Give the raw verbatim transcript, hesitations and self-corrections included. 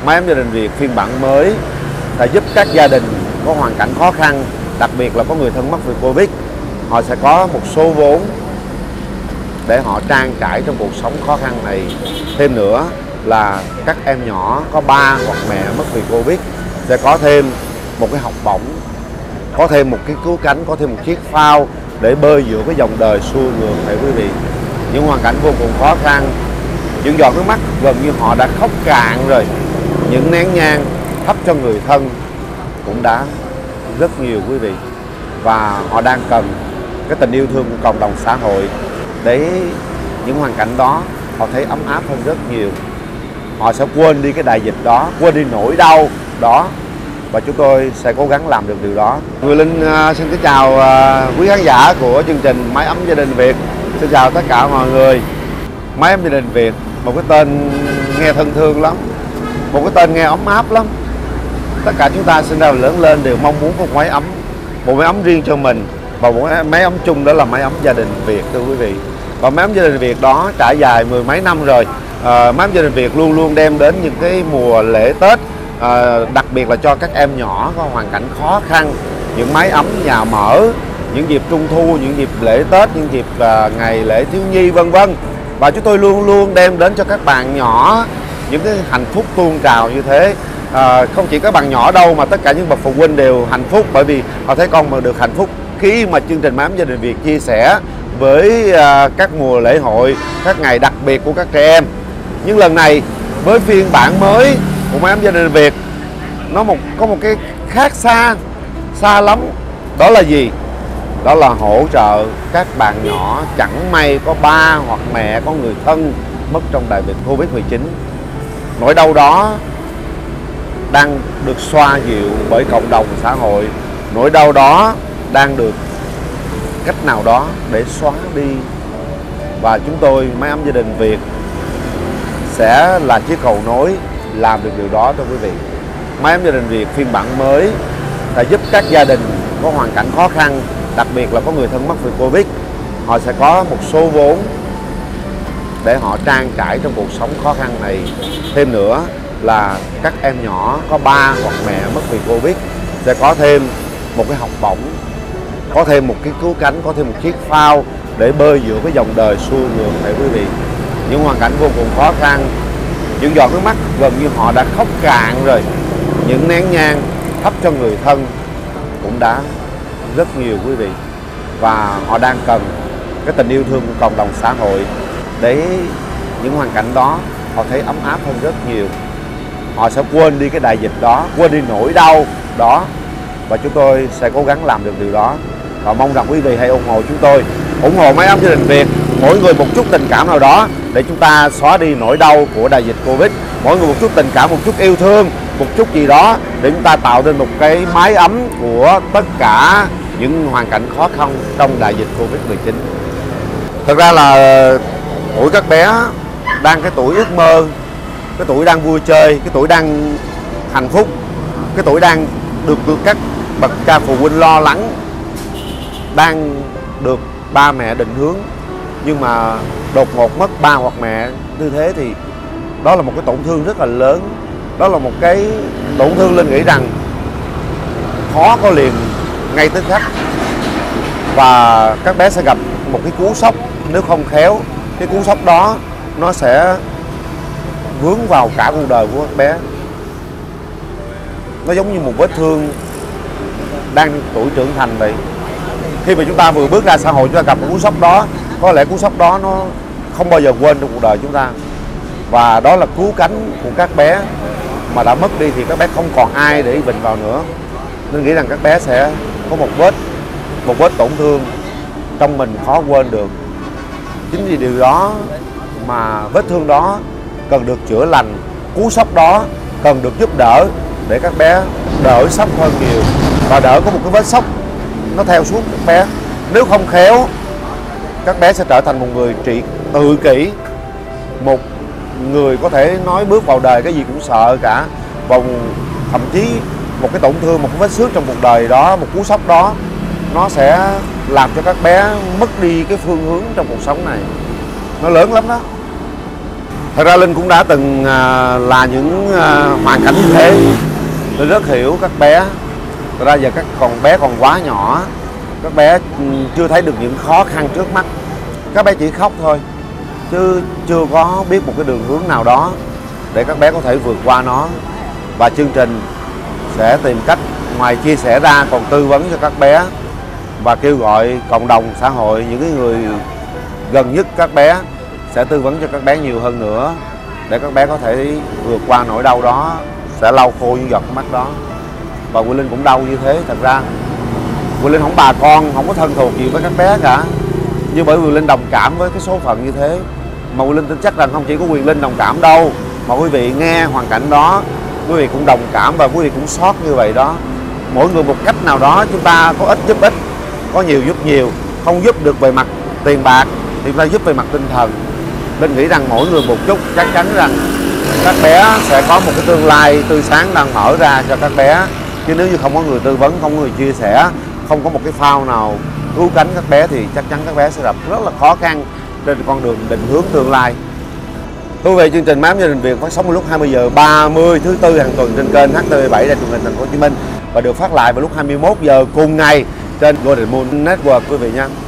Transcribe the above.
Mái ấm gia đình Việt phiên bản mới sẽ giúp các gia đình có hoàn cảnh khó khăn, đặc biệt là có người thân mắc vì Covid, họ sẽ có một số vốn để họ trang trải trong cuộc sống khó khăn này. Thêm nữa là các em nhỏ có ba hoặc mẹ mất vì Covid sẽ có thêm một cái học bổng, có thêm một cái cứu cánh, có thêm một chiếc phao để bơi giữa cái dòng đời xuôi ngược này quý vị. Những hoàn cảnh vô cùng khó khăn, những giọt nước mắt gần như họ đã khóc cạn rồi. Những nén nhang thắp cho người thân cũng đã rất nhiều quý vị. Và họ đang cần cái tình yêu thương của cộng đồng xã hội để những hoàn cảnh đó họ thấy ấm áp hơn rất nhiều. Họ sẽ quên đi cái đại dịch đó, quên đi nỗi đau đó, và chúng tôi sẽ cố gắng làm được điều đó. Người Linh uh, xin kính chào uh, quý khán giả của chương trình Mái ấm gia đình Việt. Xin chào tất cả mọi người. Mái ấm gia đình Việt, một cái tên nghe thân thương lắm, một cái tên nghe ấm áp lắm. Tất cả chúng ta sinh ra và lớn lên đều mong muốn có một mái ấm, một mái ấm riêng cho mình, và một mái ấm chung, đó là mái ấm gia đình Việt thưa quý vị. Và mái ấm gia đình Việt đó trải dài mười mấy năm rồi. À, mái ấm gia đình Việt luôn luôn đem đến những cái mùa lễ Tết, à, đặc biệt là cho các em nhỏ có hoàn cảnh khó khăn, những mái ấm nhà mở, những dịp Trung thu, những dịp lễ Tết, những dịp à, ngày lễ thiếu nhi vân vân. Và chúng tôi luôn luôn đem đến cho các bạn nhỏ những cái hạnh phúc tuôn trào như thế. À, không chỉ các bạn nhỏ đâu mà tất cả những bậc phụ huynh đều hạnh phúc, bởi vì họ thấy con mình được hạnh phúc khi mà chương trình Mái ấm gia đình Việt chia sẻ với à, các mùa lễ hội, các ngày đặc biệt của các trẻ em. Nhưng lần này với phiên bản mới của Mái ấm gia đình Việt, nó một có một cái khác xa xa lắm. Đó là gì? Đó là hỗ trợ các bạn nhỏ chẳng may có ba hoặc mẹ, có người thân mất trong đại dịch Covid mười chín. Nỗi đau đó đang được xoa dịu bởi cộng đồng xã hội. Nỗi đau đó đang được cách nào đó để xóa đi. Và chúng tôi, Mái ấm gia đình Việt, sẽ là chiếc cầu nối làm được điều đó cho quý vị. Mái ấm gia đình Việt phiên bản mới sẽ giúp các gia đình có hoàn cảnh khó khăn, đặc biệt là có người thân mắc vì Covid, họ sẽ có một số vốn để họ trang trải trong cuộc sống khó khăn này. Thêm nữa là các em nhỏ có ba hoặc mẹ mất vì Covid sẽ có thêm một cái học bổng, có thêm một cái cứu cánh, có thêm một chiếc phao để bơi giữa cái dòng đời xuôi ngược này quý vị. Những hoàn cảnh vô cùng khó khăn, những giọt nước mắt gần như họ đã khóc cạn rồi. Những nén nhang thắp cho người thân cũng đã rất nhiều quý vị. Và họ đang cần cái tình yêu thương của cộng đồng xã hội để những hoàn cảnh đó họ thấy ấm áp hơn rất nhiều. Họ sẽ quên đi cái đại dịch đó, quên đi nỗi đau đó, và chúng tôi sẽ cố gắng làm được điều đó. Và mong rằng quý vị hãy ủng hộ chúng tôi, ủng hộ Mái ấm gia đình Việt, mỗi người một chút tình cảm nào đó để chúng ta xóa đi nỗi đau của đại dịch Covid. Mỗi người một chút tình cảm, một chút yêu thương, một chút gì đó để chúng ta tạo nên một cái mái ấm của tất cả những hoàn cảnh khó khăn trong đại dịch Covid mười chín. Thật ra là tuổi các bé đang cái tuổi ước mơ, cái tuổi đang vui chơi, cái tuổi đang hạnh phúc, cái tuổi đang được, được các bậc cha phụ huynh lo lắng, đang được ba mẹ định hướng. Nhưng mà đột ngột mất ba hoặc mẹ như thế thì đó là một cái tổn thương rất là lớn. Đó là một cái tổn thương Linh nghĩ rằng khó có liền ngay tức khắc. Và các bé sẽ gặp một cái cú sốc nếu không khéo. Cái cú sốc đó nó sẽ vướng vào cả cuộc đời của các bé. Nó giống như một vết thương đang tuổi trưởng thành vậy. Khi mà chúng ta vừa bước ra xã hội, chúng ta gặp một cú sốc đó, có lẽ cú sốc đó nó không bao giờ quên trong cuộc đời chúng ta. Và đó là cứu cánh của các bé, mà đã mất đi thì các bé không còn ai để bình vào nữa. Nên nghĩ rằng các bé sẽ có một vết một vết tổn thương trong mình khó quên được. Chính vì điều đó mà vết thương đó cần được chữa lành, cú sốc đó cần được giúp đỡ để các bé đỡ sốc hơn nhiều, và đỡ có một cái vết sốc nó theo suốt các bé. Nếu không khéo, các bé sẽ trở thành một người trị tự kỷ, một người có thể nói bước vào đời cái gì cũng sợ cả. Và thậm chí một cái tổn thương, một cái vết xước trong cuộc đời đó, một cú sốc đó, nó sẽ làm cho các bé mất đi cái phương hướng trong cuộc sống này. Nó lớn lắm đó. Thật ra Linh cũng đã từng à, là những à, hoàn cảnh như thế. Linh rất hiểu các bé. Thật ra giờ các con bé còn quá nhỏ, các bé chưa thấy được những khó khăn trước mắt. Các bé chỉ khóc thôi, chứ chưa có biết một cái đường hướng nào đó để các bé có thể vượt qua nó. Và chương trình sẽ tìm cách, ngoài chia sẻ ra còn tư vấn cho các bé và kêu gọi cộng đồng xã hội, những cái người gần nhất các bé sẽ tư vấn cho các bé nhiều hơn nữa, để các bé có thể vượt qua nỗi đau đó, sẽ lau khô những giọt mắt đó. Và Quyền Linh cũng đau như thế. Thật ra Quyền Linh không bà con, không có thân thuộc gì với các bé cả, nhưng bởi Quyền Linh đồng cảm với cái số phận như thế. Mà Quyền Linh tin chắc rằng không chỉ có Quyền Linh đồng cảm đâu, mà quý vị nghe hoàn cảnh đó, quý vị cũng đồng cảm và quý vị cũng xót như vậy đó. Mỗi người một cách nào đó, chúng ta có ít giúp ít, có nhiều giúp nhiều. Không giúp được về mặt tiền bạc thì chúng ta giúp về mặt tinh thần. Linh nghĩ rằng mỗi người một chút, chắc chắn rằng các bé sẽ có một cái tương lai tươi sáng đang mở ra cho các bé. Chứ nếu như không có người tư vấn, không có người chia sẻ, không có một cái phao nào cứu cánh các bé thì chắc chắn các bé sẽ gặp rất là khó khăn trên con đường định hướng tương lai. Thưa quý vị, chương trình Mái Ấm Gia Đình Việt phát sóng vào lúc hai mươi giờ ba mươi thứ tư hàng tuần trên kênh H T V bảy Đài Truyền hình Thành phố Hồ Chí Minh và được phát lại vào lúc hai mươi mốt giờ cùng ngày trên Golden Moon Network quý vị nha.